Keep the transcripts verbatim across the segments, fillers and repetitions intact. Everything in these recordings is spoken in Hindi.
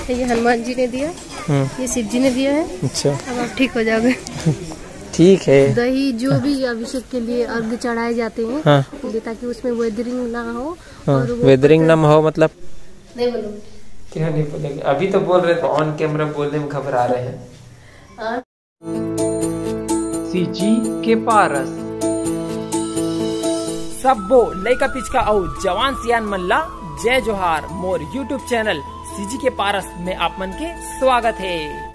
ये हनुमान जी ने दिया, ये शिव जी ने दिया है। अच्छा, अब आप ठीक हो जाओगे। ठीक है। दही जो भी अभिषेक के लिए अर्घ चढ़ाए जाते हैं, हाँ। ताकि उसमें वेदरिंग ना हो। हाँ। और वेदरिंग ना हो मतलब नहीं बोलोगे? क्या नहीं बोलेंगे? अभी तो बोल रहे थे, ऑन कैमरा बोलने में घबरा रहे हैं। सीजी के पारस सबो लइका पिचका और जवान सियान मल्ला जय जोहार मोर यूट्यूब चैनल सीजी के पारस में आप मन के स्वागत है।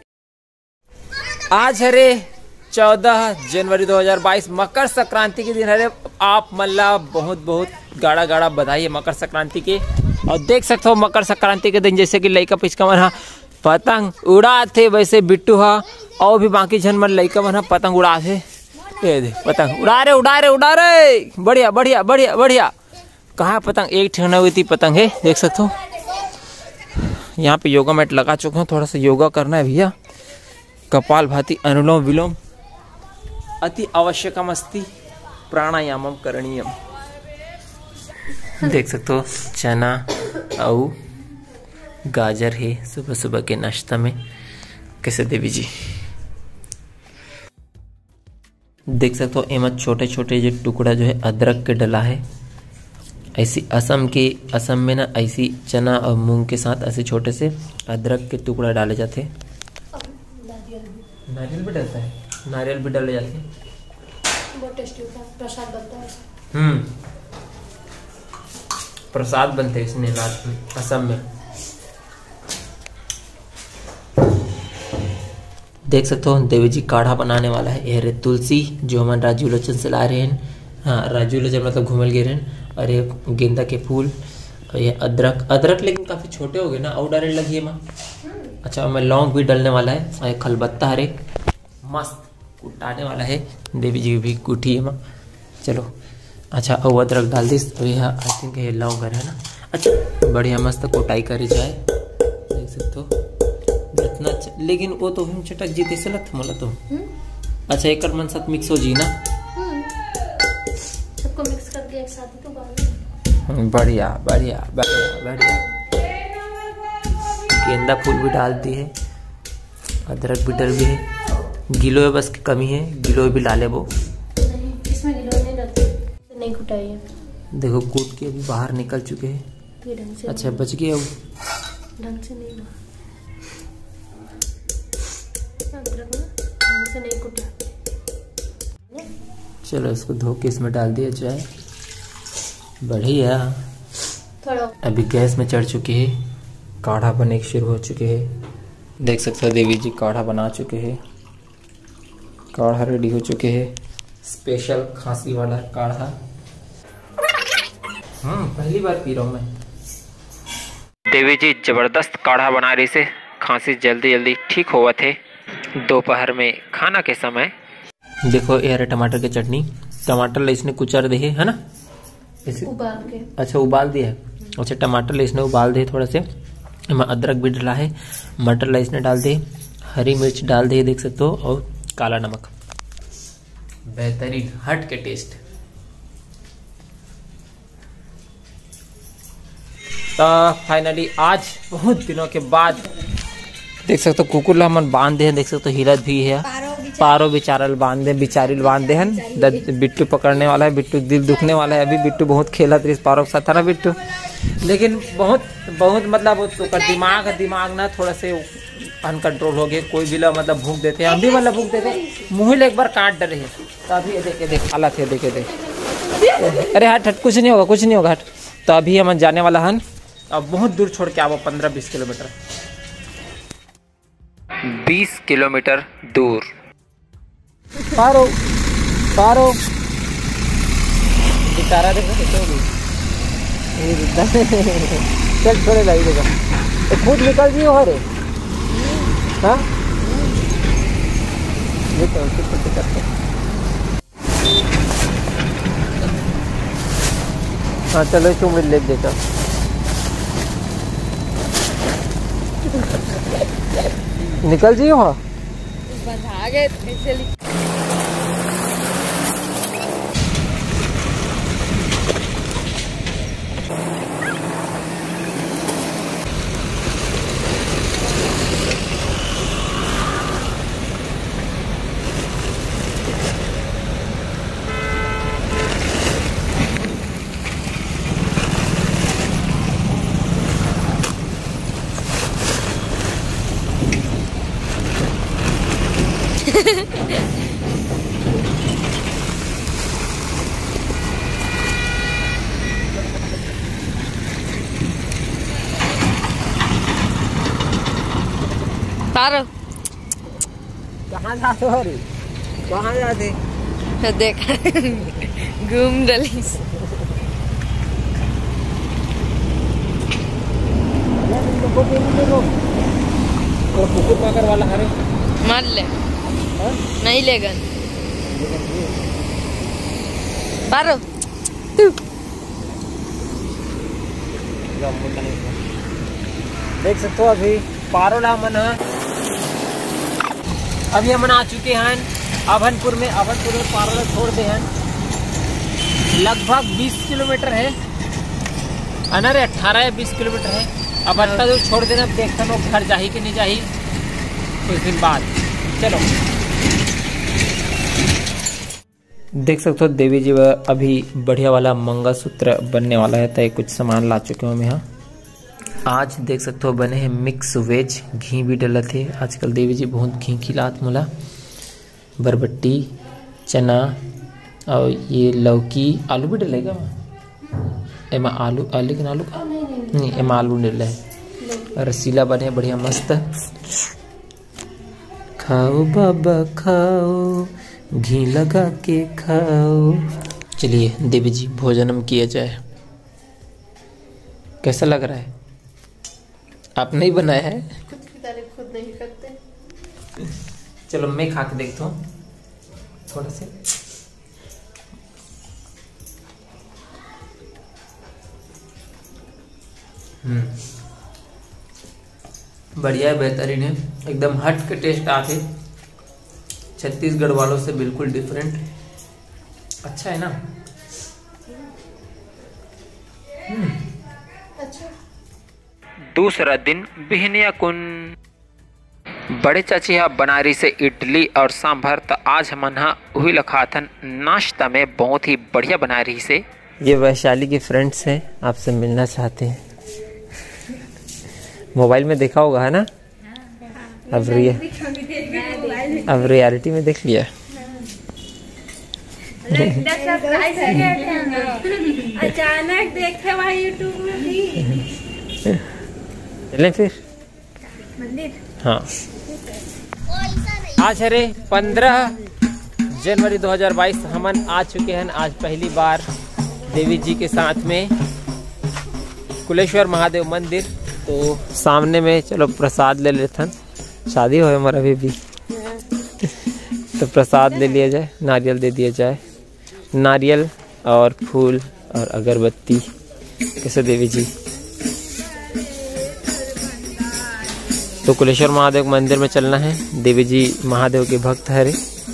आज हरे चौदह जनवरी दो हज़ार बाईस मकर संक्रांति के दिन हरे आप मल्ला बहुत बहुत गाड़ा गाड़ा बधाई है मकर संक्रांति के। और देख सकते हो मकर संक्रांति के दिन जैसे कि लइका पिचका मन पतंग उड़ाते, वैसे बिट्टू हा और भी बाकी झन मन लइका मन पतंग उड़ाते। ये दे पतंग उड़ा रहे उड़ा रहे उड़ा रहे बढ़िया बढ़िया बढ़िया बढ़िया। कहाँ पतंग? एक ठहना हुई थी पतंग है, देख सकते हो। यहाँ पे योगा मैट लगा चुके हैं, थोड़ा सा योगा करना है भैया। कपाल भाती, अनुलोम विलोम, अति आवश्यकम अस्ति प्राणायामम करणीयम। देख सकते हो चना और गाजर है सुबह सुबह के नाश्ता में। कैसे देवी जी देख सकते हो एम छोटे छोटे जो टुकड़ा जो है अदरक के डला है। ऐसी असम के असम में ना ऐसी चना और मूंग के साथ ऐसे छोटे से अदरक के टुकड़ा डाले जाते हैं। नारियल भी डलता है, नारियल भी डाले जाते हैं, बहुत टेस्टी होता है, प्रसाद बनता है। हम्म प्रसाद बनते हैं इसमें असम में। देख सकते हो देवी जी काढ़ा बनाने वाला है। ये रे तुलसी जो हमारे राजू लोचन से ला रहे हैं। हाँ, राजू लोचन मतलब घूमल गए रहे। और ये गेंदा के फूल और ये अदरक अदरक लेकिन काफी छोटे हो गए ना, और डाले लगी है माँ। अच्छा, मैं लौंग भी डालने वाला है और ये खलबत्ता हरे मस्त कुटाने वाला है। देवी जी भी कुटी है माँ। चलो अच्छा, और अदरक डाल दी। तो यह आई थिंक ये लौंग है ना। अच्छा बढ़िया मस्त कुटाई करी जाए, देख सकते हो इतना। लेकिन वो तो हम चटक जीते से लग मोला तो। अच्छा, एक मन साथ मिक्स हो जी ना, सबको मिक्स करके एक साथ ही तो बांध। बढ़िया बढ़िया बढ़िया बढ़िया। गेंदा फूल भी डाल दी है, अदरक भी डल भी है। गिलोय बस की कमी है, गिलोय भी डाले वो नहीं, इसमें गिलोय नहीं डालते, नहीं कुटाई है। देखो कूट के अभी बाहर निकल चुके हैं। ये ढंग से अच्छा बच गए, अब ढंग से नहीं हुआ। अदरक ना ढंग से नहीं कुटा। चलो इसको धो के इसमें डाल दिया जाए। बढ़िया। थोड़ा अभी गैस में चढ़ चुके हैं, काढ़ा बनने शुरू हो चुके हैं। देख सकते हो देवी जी काढ़ा बना चुके हैं, काढ़ा रेडी हो चुके हैं। स्पेशल खांसी वाला काढ़ा। हम्म पहली बार पी रहा हूँ मैं। देवी जी जबरदस्त काढ़ा बना रही से खांसी जल्दी जल्दी ठीक हुआ थे। दोपहर में खाना के समय देखो ये रहे टमाटर की चटनी। टमाटर इसने कुचर दे है ना, इसे उबाल के। अच्छा उबाल दिया है। अच्छा टमाटर इसने उबाल दे थोड़ा से। अदरक भी डाला है, मटर इसने डाल दे, हरी मिर्च डाल दे देख सकते हो, और काला नमक। बेहतरीन हट के टेस्ट। तो फाइनली आज बहुत दिनों के बाद देख सकते हो कुकुर ला मन बांध दे, देख सकते हो हिरत भी है, पारो बेचारल बांध दे, बिचारी बांध दे हैं। बिट्टू पकड़ने वाला है, बिट्टू दिल दुखने वाला है। अभी बिट्टू बहुत खेला था इस पारो के साथ था ना बिट्टू, लेकिन बहुत बहुत मतलब उसका दिमाग दिमाग ना थोड़ा से अनकंट्रोल हो गए। कोई भी लोग मतलब भूख देते हैं, हम भी मतलब भूख देते हैं। मुँह ले एक बार काट डरे है, तो अभी देखे देख हालत है, देखे देख। अरे हट हट, कुछ नहीं होगा कुछ नहीं होगा हट। तो अभी हम जाने वाला हन, अब बहुत दूर छोड़ के आवो, पंद्रह बीस किलोमीटर बीस किलोमीटर दूर। पारो पारो बेचारा देखो कैसे हो गई। चल छोड़े लाई देगा तो खुद निकल जी हो रे। हाँ ये तो करते करते। हाँ चलो इसको मिल ले देता। निकल जी हो बता गए। पारो कहाँ जाते हो रे? कहाँ जाते? देख घूम डली कुकुर मगर वाला हरे मार ले नहीं लेगा पारो देख सकते हो अभी पारोला मन अभी हम आ चुके हैं अभनपुर में। अभनपुर में पारोला छोड़ दे हैं, लगभग बीस किलोमीटर है अनर अठारह या बीस किलोमीटर है। अब अट्ठा दूर छोड़ देना, अब देखता लोग घर जाही कि नहीं जाही कुछ दिन बाद। चलो देख सकते हो देवी जी अभी बढ़िया वाला मंगलसूत्र बनने वाला है, तो कुछ सामान ला चुके हूँ मैं यहाँ। आज देख सकते हो बने हैं मिक्स वेज, घी भी डला थे। आजकल देवी जी बहुत घी खिलात मोला। बरबट्टी, चना और ये लौकी, आलू भी डलेगा एमा आलू आलू लेकिन आलू का नहीं, एमा आलू डले है। रसीला बने बढ़िया मस्त। खाओ बाबा खाओ, घी लगा के खाओ। चलिए देवी जी भोजनम किया जाए। कैसा लग रहा है? आपने ही बनाया है? खुद की तारीफ खुद नहीं करते। चलो मैं खा के देखता हूँ थोड़ा से। हम्म बढ़िया है, बेहतरीन है, एकदम हट के टेस्ट आते। छत्तीसगढ़ वालों से बिल्कुल डिफरेंट। अच्छा है ना? अच्छा। दूसरा दिन बिहनिया कुन बड़े चाची यहाँ बनारी से इडली और सांभर। तो आज हम वही लखाथन नाश्ता में बहुत ही बढ़िया बनारी से। ये वैशाली के फ्रेंड्स हैं, आपसे मिलना चाहते हैं। मोबाइल में देखा होगा है ना? अब रिय अब रियलिटी में देख लिया। अचानक देखे वहाँ यूट्यूब में भी। चलें फिर मंदिर। हाँ आज है रे पंद्रह जनवरी दो हज़ार बाईस। हमन आ चुके हैं आज पहली बार देवी जी के साथ में कुलेश्वर महादेव मंदिर। तो सामने में चलो प्रसाद ले लेते हैं। शादी हो हमारा अभी भी तो प्रसाद ले लिया जाए, नारियल दे दिया जाए। नारियल और फूल और अगरबत्ती। कैसे देवी जी? तो कुलेश्वर महादेव मंदिर में चलना है। देवी जी महादेव के भक्त है रे।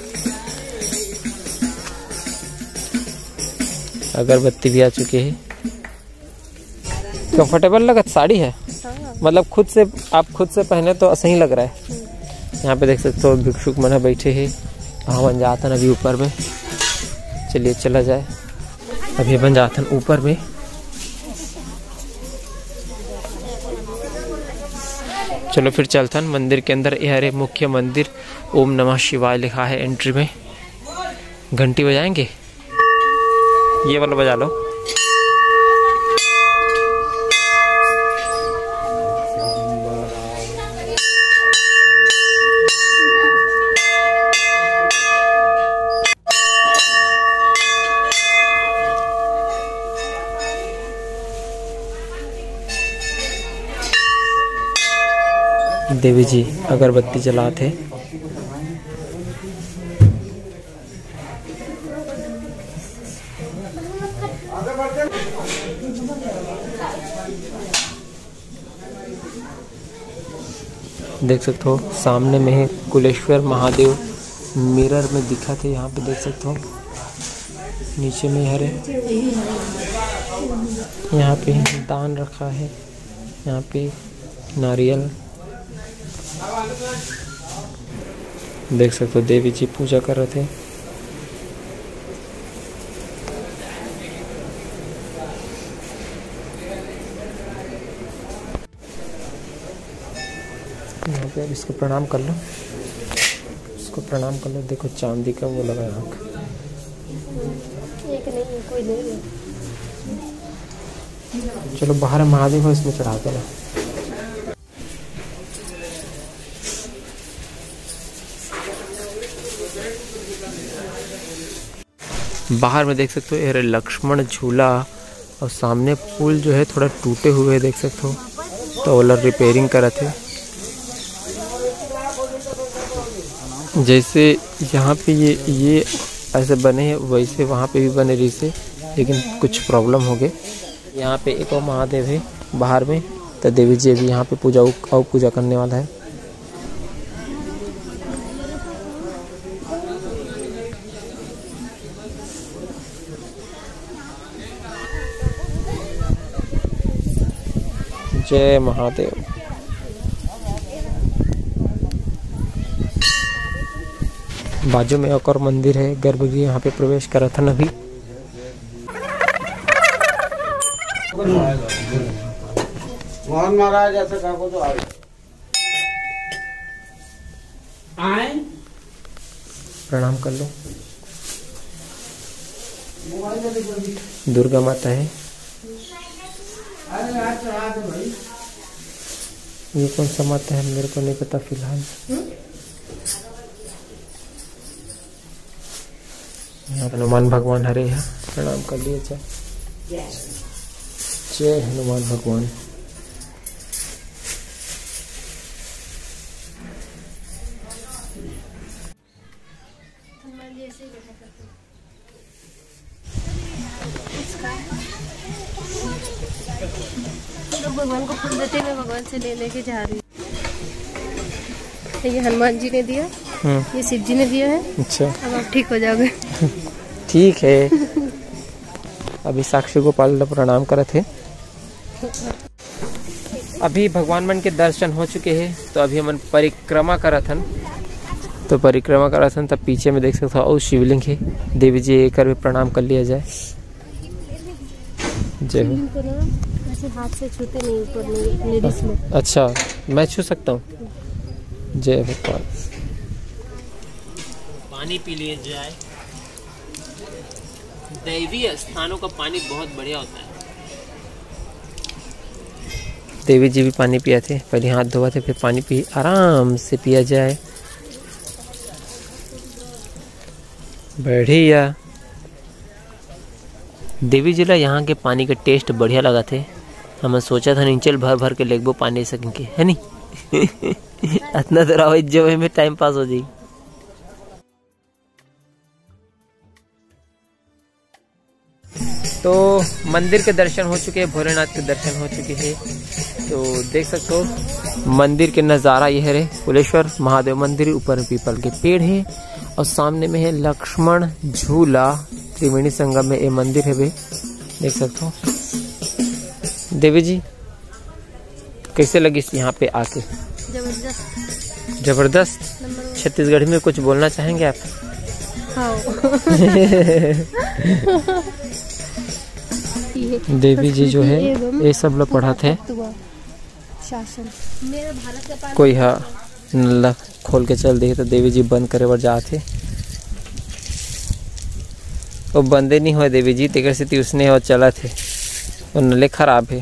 अगरबत्ती भी आ चुके हैं। कंफर्टेबल लगत साड़ी है, मतलब खुद से आप खुद से पहने तो सही लग रहा है। यहाँ पे देख सकते हो भिक्षुक मन बैठे हैं। हम जातन अभी ऊपर में। चलिए चला जाए, अभी बन जातन ऊपर में। चलो फिर चलतन मंदिर के अंदर। यह रे मुख्य मंदिर, ओम नमः शिवाय लिखा है एंट्री में। घंटी बजाएंगे, ये वाला बजा लो। देवी जी अगरबत्ती जलाते। देख सकते हो सामने में है कुलेश्वर महादेव। मिरर में दिखा थे, यहाँ पे देख सकते हो। नीचे में हरे, यहाँ पे दान रखा है। यहाँ पे नारियल देख सकते हो। देवी जी पूजा कर रहे थे। यहाँ पे अब इसको प्रणाम कर लो। इसको को प्रणाम कर लो। देखो चांदी का वो लगा आँख। एक नहीं कोई नहीं है। चलो बाहर महादेव है, इसमें चढ़ा देना। बाहर में देख सकते हो ये लक्ष्मण झूला, और सामने पुल जो है थोड़ा टूटे हुए है, देख सकते हो। तो वो लोग रिपेयरिंग कर रहे थे। जैसे यहाँ पे ये ये ऐसे बने हैं वैसे वहाँ पे भी बने रही से, लेकिन कुछ प्रॉब्लम हो गए। यहाँ पे एक और महादेव है बाहर में, तो देवी जी भी यहाँ पे पूजा और पूजा करने वाला है। जय महादेव। बाजू में एक और मंदिर है, गर्भगृह, यहाँ पे प्रवेश करा था अभी। मोहन महाराज ऐसे कहा को तो आए प्रणाम कर लो। दुर्गा माता है। ये कौन सा माता है मेरे को नहीं पता फिलहाल। यहाँ हनुमान भगवान हरे है, प्रणाम कर लिए। जय जय हनुमान भगवान। तो भगवान को फूल देते मैं भगवान से ले लेके जा रही हूँ। ये हनुमान जी ने दिया, ये शिव जी ने दिया है। अच्छा, अब आप ठीक हो जाओगे। ठीक है। अभी साक्षी गोपाल प्रणाम करे थे। अभी भगवान मन के दर्शन हो चुके हैं, तो अभी हम परिक्रमा करा थन। तो परिक्रमा करा थन तब पीछे में देख सकते हो और शिवलिंग है। देवी जी एक भी प्रणाम कर लिया जाए। जय हो। ऐसे हाथ से छूते नहीं ऊपर नहीं लेडीज में। अच्छा, मैं छू सकता हूँ। जय भगवान। पानी पी लिए जाए। दैवीय स्थानों का पानी बहुत बढ़िया होता है। देवी जी भी पानी पिया थे, पहले हाथ धोवा थे, फिर पानी पी आराम से पिया जाए। बढ़िया। देवी जिला यहाँ के पानी का टेस्ट बढ़िया लगा थे। हमें सोचा था नीचे भर भर के लेगबो पानी सकेंगे, है नी। इतना तो रहो जो में टाइम पास हो जाए। तो मंदिर के दर्शन हो चुके हैं, भोलेनाथ के दर्शन हो चुके हैं। तो देख सकते हो मंदिर के नज़ारा यह है। कुलेश्वर महादेव मंदिर, ऊपर पीपल के पेड़ है और सामने में है लक्ष्मण झूला। त्रिवेणी संगम में ये मंदिर है बे, देख सकते हो। देवी जी कैसे लगी यहाँ पे आके? जबरदस्त जबरदस्त। छत्तीसगढ़ी में कुछ बोलना चाहेंगे आप? देवी जी जो है ये सब लोग पढ़ाते हैं। शासन मेरा भारत का पानी कोई हाँ नल्ला खोल के चल दे तो देवी जी बंद करे बर जाते। वो बंदे नहीं हुए देवी जी, तेकर से उसने और चला थे, और नले खराब है।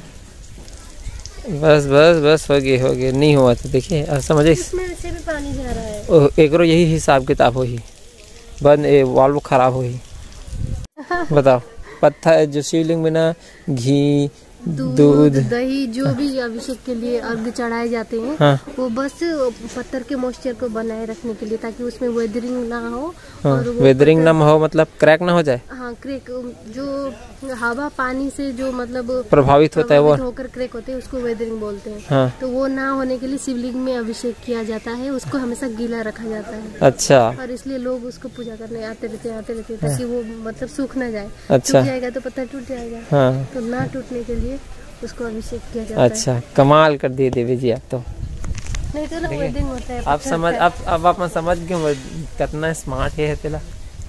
बस बस बस हो गए हो गए नहीं हुआ था। देखिए अब समझे, इसमें से भी पानी जा रहा है। एक यही हिसाब किताब हो ही बंद वाल्व खराब हो ही। बताओ, पत्थर जो शिवलिंग में ना घी दूध दही जो भी अभिषेक के लिए अर्घ चढ़ाए जाते हैं, हाँ। वो बस पत्थर के मॉइस्चर को बनाए रखने के लिए, ताकि उसमें वेदरिंग ना हो। हाँ, और वेदरिंग ना हो मतलब क्रैक ना हो जाए। हाँ, क्रैक जो हवा पानी से जो मतलब प्रभावित होता है वो होकर क्रैक होते हैं, उसको वेदरिंग बोलते हैं। हाँ। तो वो ना होने के लिए शिवलिंग में अभिषेक किया जाता है, उसको हमेशा गीला रखा जाता है। अच्छा। और इसलिए लोग उसको पूजा करने आते रहते आते रहते ताकि वो मतलब सूख ना जाए। अच्छा। टूट जाएगा तो पत्थर टूट जाएगा। हाँ। तो ना टूटने के लिए उसको अभिषेक किया जाता अच्छा है। कमाल कर दिए देवी जी आप तो। नहीं तो ना वेडिंग होता है। आप समझ अब अब आप समझ गए कितना स्मार्ट है तेला।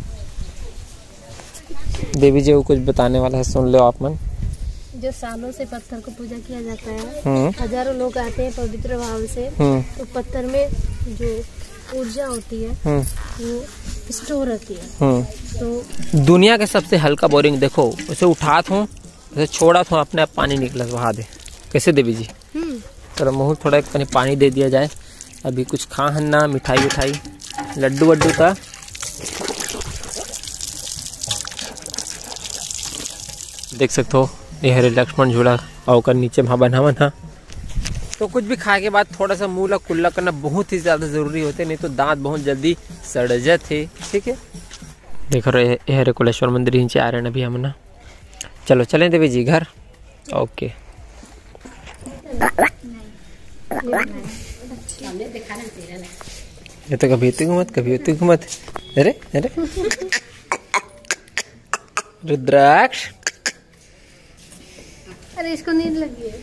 देवी जी को कुछ बताने वाला है, सुन लो आप मन। जो सालों से पत्थर को पूजा किया जाता है, हम्म हजारों लोग आते हैं पवित्र भाव से। हम्म तो पत्थर में जो ऊर्जा होती है हम्म वो स्टोर रहती है। हम्म तो दुनिया के सबसे हल्का बोरिंग देखो, उसे उठात हूँ, उसे छोड़ा हूँ, अपने आप पानी निकला बहा दे। कैसे देवी जी? चलो मुँह थोड़ा एक पानी पानी दे दिया जाए। अभी कुछ खा हन्ना, मिठाई विठाई, लड्डू वड्डू का। देख सकते हो ये हरे लक्ष्मण झूला और कर नीचे वहाँ बना बना। तो कुछ भी खाए के बाद थोड़ा सा मुँह ला कुल्ला करना बहुत ही ज़्यादा ज़रूरी होते, नहीं तो दांत बहुत जल्दी सड़ जाते। ठीक है, देख रहे ये हरे कुलेश्वर मंदिर नीचे आ रहे हैं अभी हम ना। चलो चलें देवी जी घर। ओके ये तो कभी होती मत, कभी होती मत। अरे अरे रुद्राक्ष, अरे इसको नींद लगी है।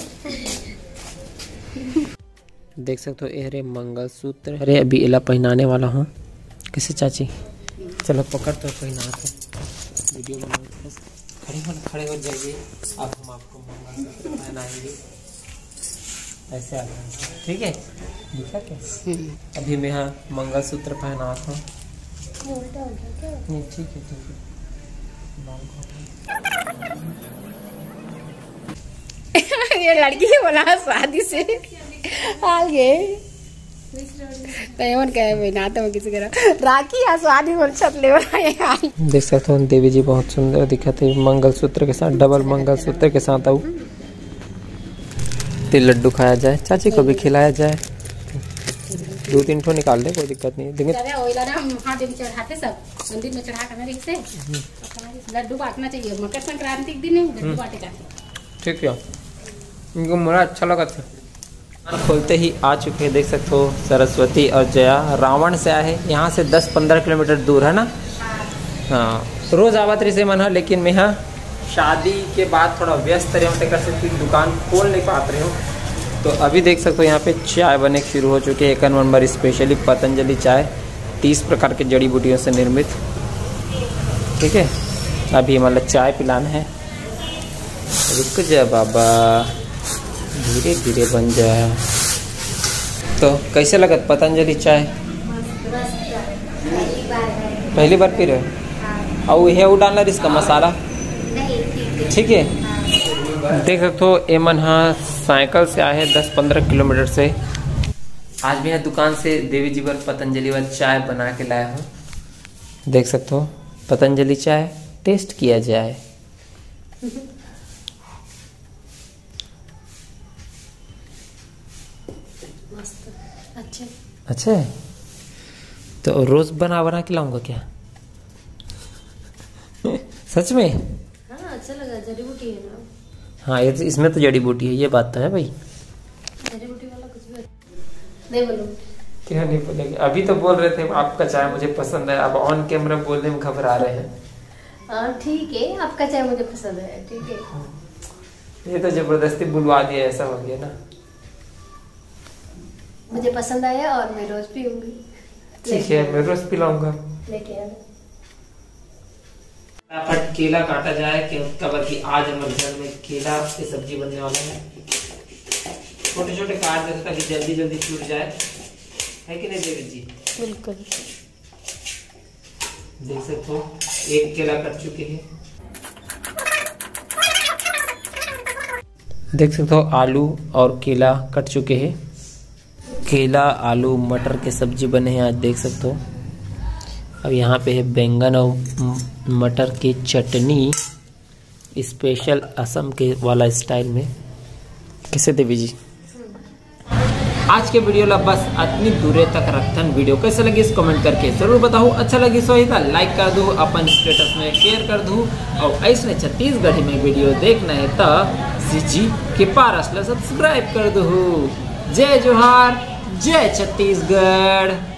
देख सकते हो ये अरे मंगलसूत्र। अरे अभी इला पहनाने वाला हूँ। कैसे चाची? चलो पकड़ तो पहना तो वीडियो बनाओ। बस खड़े हो खड़े हो जाइए, अब हम आपको मंगलसूत्र पहनाएंगे। ऐसे आ रहा, ठीक है? दिखा क्या? अभी मैं यहाँ मंगलसूत्र पहना था। नहीं ठीक है ठीक है। ये लड़की बोला शादी से आ गए तैमन कहे बहना तो किसी करा राखी आ शादी बोल छत ले वाला। देख सकते हो देवी जी बहुत सुंदर दिखते मंगलसूत्र के साथ, डबल मंगलसूत्र के साथ। आओ तिल लड्डू खाया जाए, चाची को भी खिलाया जाए। दो तीन ठो निकाल दे, कोई दिक्कत नहीं। लेकिन चढ़ाते सब मंदिर में चढ़ा कर से लड्डू बांटना चाहिए। मकर संक्रांति के दिन लड्डू बांटे जाते। ठीक है, इनको बड़ा अच्छा लगा था। खोलते ही आ चुके हैं, देख सकते हो सरस्वती और जया रावण से आए हैं। यहाँ से दस पंद्रह किलोमीटर दूर है ना। हाँ रोज आवत रही से मन है, लेकिन मैं यहाँ शादी के बाद थोड़ा व्यस्त रहे होते कर सकती दुकान खोल नहीं पात रही हूँ। तो अभी देख सकते हो यहाँ पे चाय बने शुरू हो चुके हैं। एक नंबर स्पेशली पतंजलि चाय, तीस प्रकार के जड़ी बूटियों से निर्मित। ठीक है, अभी मतलब चाय पिलाना है। रुक जा बाबा, धीरे धीरे बन जाए। तो कैसे लगत पतंजलि चाय? पहली बार पी रहे हो? और ये डालना इसका मसाला? ठीक है, देख सकते हो एमन हाँ साइकिल से आए हैं दस पंद्रह किलोमीटर से। आज भी यहाँ दुकान से देवी जी पर पतंजलि वाली चाय बना के लाया हूँ। देख सकते हो पतंजलि चाय, टेस्ट किया जाए। अच्छा अच्छा है तो रोज बना बना के लाऊंगा क्या? सच में? हाँ अच्छा लगा, जड़ी बूटी है ना। हाँ ये तो, इसमें तो जड़ी बूटी है, ये बात तो है भाई। जड़ी बूटी वाला कुछ भी नहीं बोलो। क्या नहीं बोलेंगे? अभी तो बोल रहे थे आपका चाय मुझे पसंद है, अब ऑन कैमरा बोलने में घबरा रहे हैं। हाँ ठीक है, आपका चाय मुझे पसंद है। ठीक है, ये तो जबरदस्ती बुलवा दिया, ऐसा हो गया ना। मुझे पसंद आया और मैं रोज पीऊंगी। ठीक है, मैं रोज पिलाऊंगा। लेके आना। फटाफट केला काटा जाए कि उसका बल्कि आज हमारे घर में केला की सब्जी बनने वाला है। छोटे छोटे काट देते ताकि जल्दी जल्दी छूट जाए, है कि नहीं देवी जी? बिल्कुल। देख सकते हो एक केला कट चुके हैं। देख सकते हो आलू और केला कट चुके हैं। केला आलू मटर के सब्जी बने हैं आज, देख सकते हो। अब यहाँ पे है बैंगन और मटर की चटनी, स्पेशल असम के वाला स्टाइल में। कैसे देवी जी? आज के वीडियो ला बस इतनी दूरे तक रखन। वीडियो कैसे लगी इस कमेंट करके जरूर बताओ। अच्छा लगी सो ही लाइक कर दो, अपन स्टेटस में शेयर कर दो। और ऐसे छत्तीसगढ़ी में वीडियो देखना है तो जी के पारस ला सब्सक्राइब कर दो। जय जोहार, जय छत्तीसगढ़।